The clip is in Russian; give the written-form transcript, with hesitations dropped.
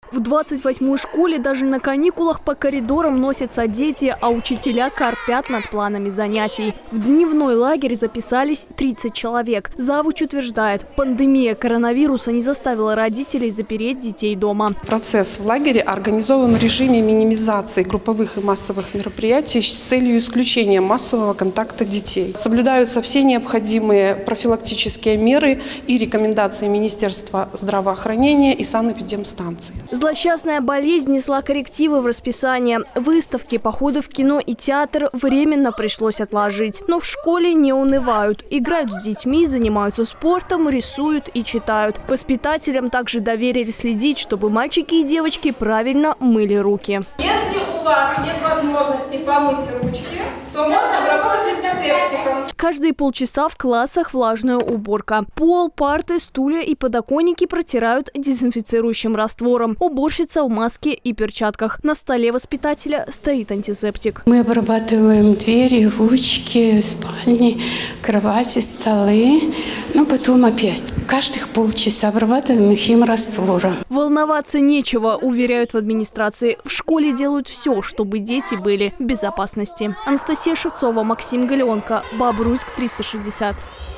В 28-й школе даже на каникулах по коридорам носятся дети, а учителя корпят над планами занятий. В дневной лагерь записались 30 человек. Завуч утверждает, пандемия коронавируса не заставила родителей запереть детей дома. Процесс в лагере организован в режиме минимизации групповых и массовых мероприятий с целью исключения массового контакта детей. Соблюдаются все необходимые профилактические меры и рекомендации Министерства здравоохранения и санэпидемстанции. Злосчастная болезнь внесла коррективы в расписание. Выставки, походы в кино и театр временно пришлось отложить. Но в школе не унывают. Играют с детьми, занимаются спортом, рисуют и читают. Воспитателям также доверили следить, чтобы мальчики и девочки правильно мыли руки. Если у вас нет возможности помыть ручки, то можно обработать антисептиком. Каждые полчаса в классах влажная уборка. Пол, парты, стулья и подоконники протирают дезинфицирующим раствором. Уборщица в маске и перчатках. На столе воспитателя стоит антисептик. Мы обрабатываем двери, ручки, спальни, кровати, столы. Потом опять. Каждых полчаса обрабатываем химраствором. Волноваться нечего, уверяют в администрации. В школе делают все, чтобы дети были в безопасности. Анастасия Шевцова, Максим Галеонко, Бобруйск, 360.